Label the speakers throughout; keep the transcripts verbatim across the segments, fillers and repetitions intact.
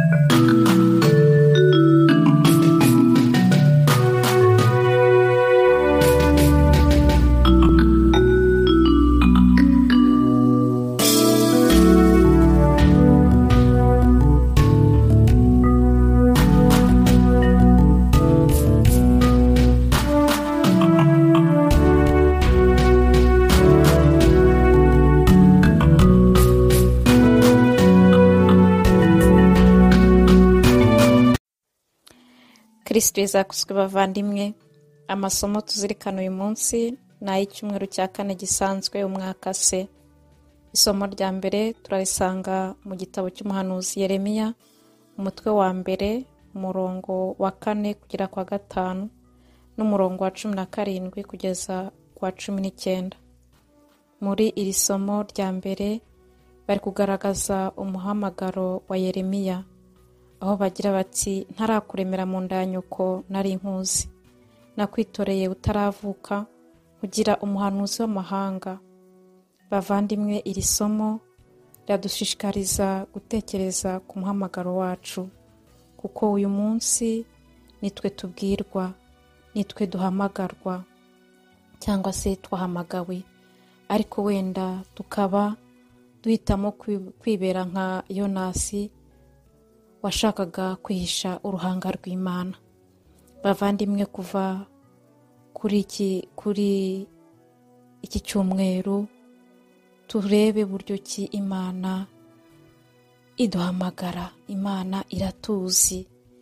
Speaker 1: Kristo yazakuzwe bavandimwe. Amasomo tuzirikana uyu munsi ni ay'icyumweru cya kane gisanzwe umwaka se. Isomo rya mbere turarisanga mu gitabo cy'umuhanuzi Yeremiya, umutwe wa mbere, umurongo wa kane kugera kwa gatanu n'umurongo wa cumi na karindwi kugeza kwa cumi n'icyenda. Muri iri somo rya mbere bari kugaragaza umuhamagaro wa Yeremiya, aho bagira bati ntarakuremera mu nda ya nyoko nari nkuzi, nakwitoreye utaravuka kugira umuhanuzi w'amahanga. Bavandimwe, iri somo riradushishikariza gutekereza ku muhamagaro wacu, kuko uyu munsi nitwe tubwirwa, nitwe duhamagarwa cyangwa se twahamagawe, ariko wenda tukaba duhitamo kwibera nka Yonasi washakaga kwihisha uruhanga rw'Imana. Bavandimwe, kuva kuri iki kuri iki cyumweru turebe buryo ki Imana iduhamagara. Imana iratuzi,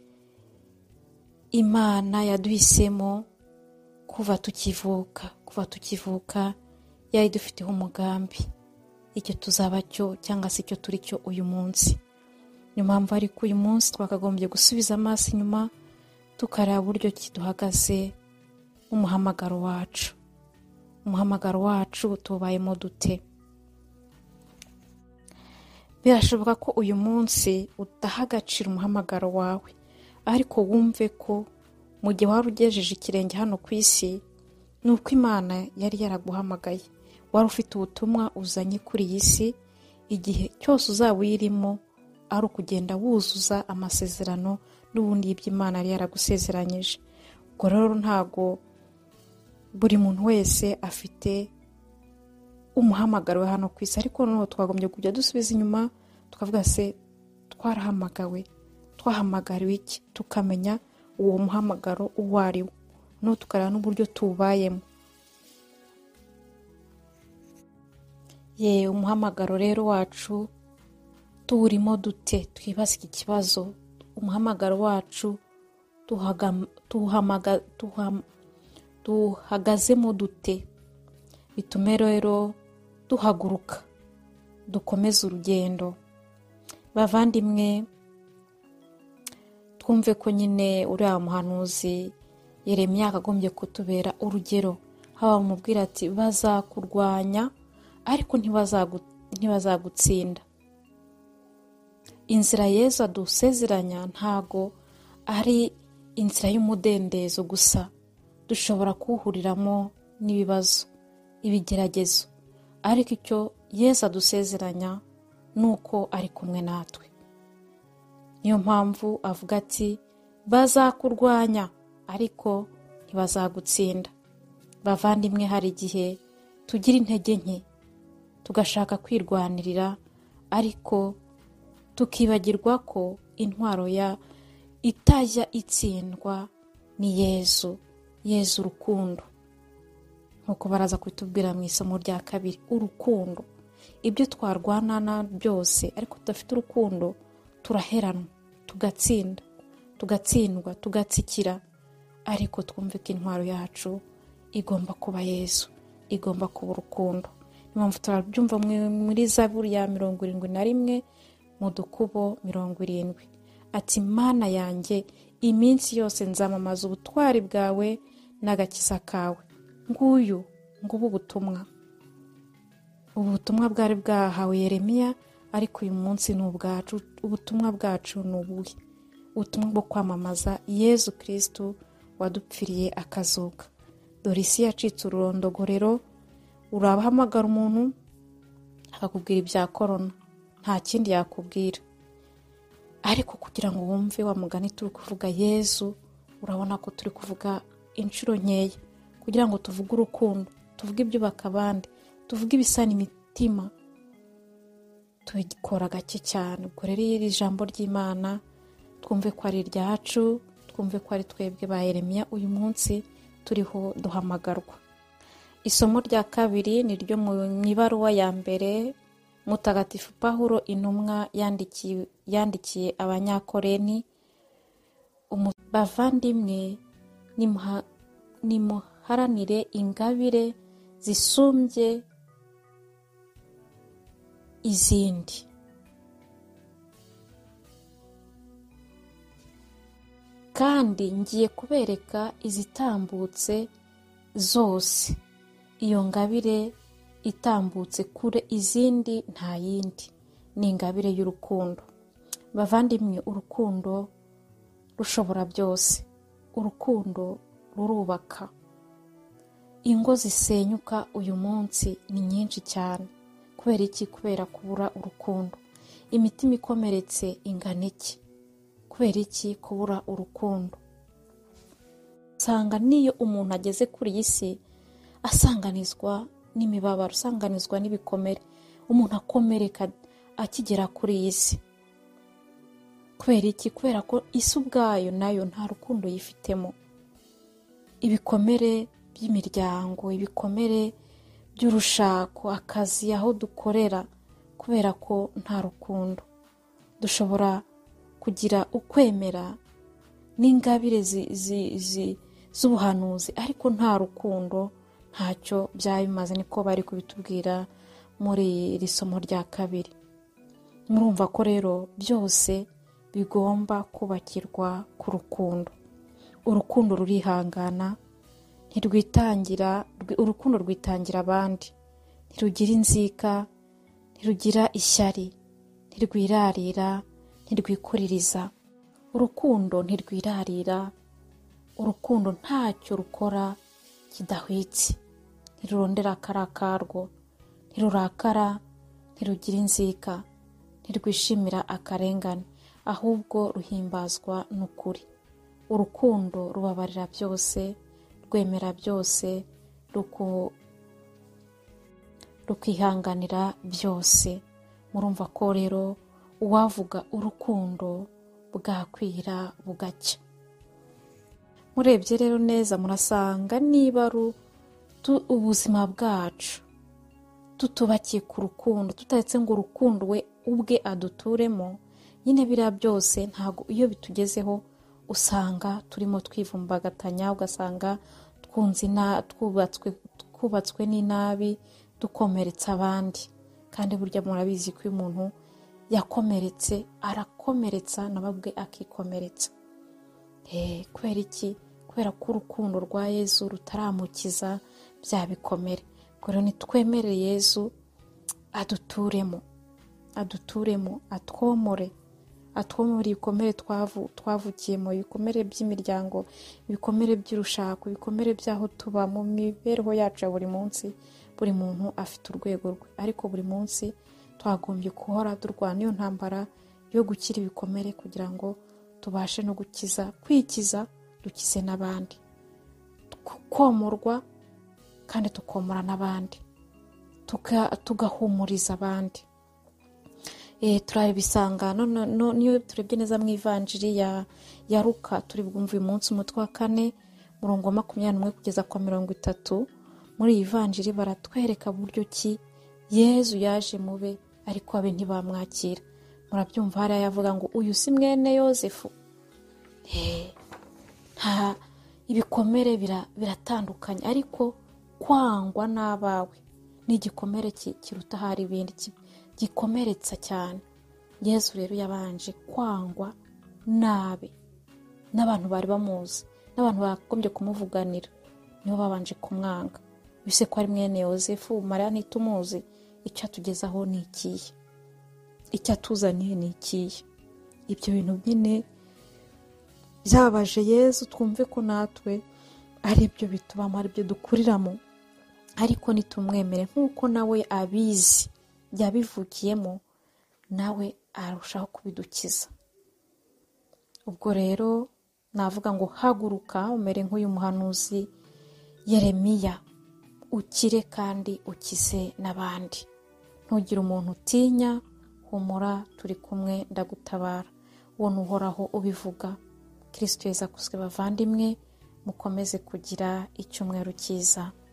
Speaker 1: Imana yaduhisemo kuva tukivuka kuva tukivuka yari dufiteho umugambi, icyo tuzaba cyo cyangwa se icyo turi cyo uyu munsi. Niyo mpamvu ariko uyu munsi twakagombye gusubiza amaso inyuma tukareba buryo ki duhagaze umuhamagaro wacu. Umuhamagaro wacu tubayemo dute? Birashoboka ko uyu munsi udaha agaciro umuhamagaro wawe, ariko wumve ko mu gihe wari ugejeje ikirenge hano ku isi, ni uko Imana yari yaraguhamagaye. Wari ufite ubutumwa uzanye kuri iyi si. Igihe cyose uzaba uyirimo ari ukugenda wuzuza amasezerano n'ubundi iby'Imana yari yaragusezeranyije. Ubwo rero ntago buri muntu wese afite umuhamagaro we hano ku isi, ariko noneho twagombye kujya dusubiza inyuma tukavuga se twarahamagawe, twahamagariwe iki, tukamenya uwo muhamagaro uwo ari wo, no tukareba n'uburyo tubayemo. Ye umuhamagaro rero wacu tuwurimo dute? Twibaze iki kibazo. Umuhamagaro wacu tuhamaga tuhagazemo dute? Bitume rero duhaguruka, dukomeze urugendo. Bavandimwe, twumve ko nyine uriya muhanuzi Yeremiya akagombye kutubera urugero. Haba mubwira ati bazakurwanya ariko ntibazagutsinda. Inzira Yesu adusezeranya ntago ari inzira y'umudendezo gusa. Dushobora kuwuhuriramo n'ibibazo, ibigeragezo, ariko icyo Yesu adusezeranya nuko ari kumwe natwe. Niyo mpamvu avuga ati bazakurwanya ariko ntibazagutsinda. Bavandimwe, hari igihe tugira intege nke tugashaka kwirwanirira, ariko tukibagirwa ko intwaro ya itajya itsindwa ni Yesu. Yesu urukundo, nkuko baraza kubitubwira mu isomo rya kabiri. Urukundo, ibyo twarwanana byose, ariko tudafite urukundo turaheranwa, tugatsinda, tugatsindwa, tugatsikira. Ariko twumve ko intwaro yacu igomba kuba Yesu, igomba kuba urukundo. Niyo mpamvu turabyumva muri Zaburi ya mirongo irindwi na rimwe mu dukubo mirongo irindwi, ati Mana yanjye, iminsi yose nzamamaza ubutwari bwawe n'agakiza kawe. Nguyu ngubu ubutumwa ubutumwa bwari bwahawe Yeremiya, ariko uyu munsi ni ubwacu. Ubutumwa bwacu ni ubuhe? Ubutumwa bwo kwamamaza Yesu Kristo wadupfiriye akazuka. Dore isi yacitse ururondogorero. Urabahamagara umuntu akakubwira ibya korona, nta kindi yakubwira. ariko kugira ngo wumve wa mugani turi kuvuga Yezu, urabona ko turi kuvuga inshuro nkeya kugira ngo tuvuge urukundo, tuvuge ibyubaka abandi, tuvuge ibisana imitima, tubikora gake cyane. Ubwo rero iri jambo ry'Imana twumve ko ari iryacu, twumve ko ari twebwe ba Yeremiya uyu munsi turiho duhamagarwa. Isomo rya kabiri ni ryo mu ibaruwa ya mbere Mutagatifu Pawulo intumwa yandikiye yandikiye abanyakoreni. Bavandimwe, nimuharanire ingabire zisumbye izindi, kandi ngiye kubereka izitambutse zose. Iyo ngabire itambutse kure izindi nta yindi, ni ingabire y'urukundo. Bavandimwe, urukundo rushobora byose, urukundo rurubaka. Ingo zisenyuka uyu munsi ni nyinshi cyane. Kubera iki? Kubera kubura urukundo. Imitima ikomeretse ingana iki? Kubera iki? Kubura urukundo. Usanga niyo umuntu ageze kuri iyi si asanganizwa n'imibabaro, asanganizwa n'ibikomere. Umuntu akomereka akigera kuri iyi si. Kubera iki? Kubera ko isi ubwayo nayo nta rukundo yifitemo. Ibikomere by'imiryango, ibikomere by'urushako, akazi, aho dukorera, kubera ko nta rukundo. Dushobora kugira ukwemera n'ingabire z'ubuhanuzi, ariko nta rukundo ntacyo byaba bimaze. Niko bari kubitubwira muri iri somo rya kabiri. Murumva ko rero byose bigomba kubakirwa ku rukundo. Urukundo rurihangana, ntirwitangira, urukundo rwitangira abandi, ntirugira inzika, ntirugira ishyari, ntirwirarira, ntirwikuririza. Urukundo ntirwirarira, urukundo ntacyo rukora kidahwitse, ntirurondera akara karwo, ntirurakara, ntirugira inzika, ntirwishimira akarengane, ahubwo ruhimbazwa n'ukuri. Urukundo rubabarira byose, rwemera byose, rukihanganira byose. Murumva ko rero uwavuga urukundo bwakwira bugacya. Murebye rero neza murasanga niba ubuzima bwacu tutubakiye ku rukundo, tutaretse ngo urukundo we ubwe aduturemo, nyine biriya byose ntago iyo bitugezeho usanga turimo twivumbagatanya, ugasanga twunze twubatswe twubatswe n'inabi, dukomeretsa abandi. Kandi burya murabizi ko umuntu yakomeretse arakomeretsa nababwe akikomeretsa. Eh, kubera iki? Kubera ko urukundo rwa Yezu rutaramukiza bya bikomere. Rero nitwemere Yezu aduturemo, aduturemo, atwomore, atwomore ibikomere twavukiyemo, ibikomere by'imiryango, ibikomere by'urushako, ibikomere by'aho tuba mu mibereho yacu ya buri munsi. Buri muntu afite urwego rwe, ariko buri munsi twagombye guhora durwana iyo ntambara yo gukira ibikomere, kugira ngo tubashe no gukiza, kwikiza, dukize n'abandi, komorwa kandi tukomora n'abandi, tugahumuriza abandi. Eh, turabisanga no niyo turebye neza mu ivanjiri ya ya Luka, turi bwumva uyu munsi umutwe wa kane murongo makumyabiri n'umwe kugeza kwa mirongo itatu. Muri iyi vanjiri baratwereka buryo ki Yezu yaje mube, ariko abe ntibamwakira. Murabyumva hariya yavuga ngo uyu si mwene Yosefu. Eh, nta ibikomere biratandukanye, ariko kwangwa n'abawe ni igikomere kiruta hari ibindi, gikomeretsa cyane. Yezu rero yabanje kwangwa nabe n'abantu bari bamuzi, n'abantu bakombye kumuvuganira, nibo babanje kumwanga. Bise ko ari mwene Yosefu, Mariya ntitumuzi, icyo atugezaho ni ikihe, icyo atuzaniye ni ikihe. Ibyo bintu nyine byabaje Yezu, twumve ko natwe ari byo bitubamo, ari byo dukuriramo, ariko nitumwemere nk'uko nawe abizi yabivukiyemo, nawe arushaho kubidukiza. ubwo rero navuga ngo haguruka umere nk'uyu muhanuzi Yeremiya, ukire kandi ukize n'abandi. Ntugire umuntu utinya, humura, turi kumwe, ndagutabara. Uwo ni Uhoraho ubivuga. Kristo Yesu akuzwe bavandimwe, mukomeze kugira icyumweru cyiza.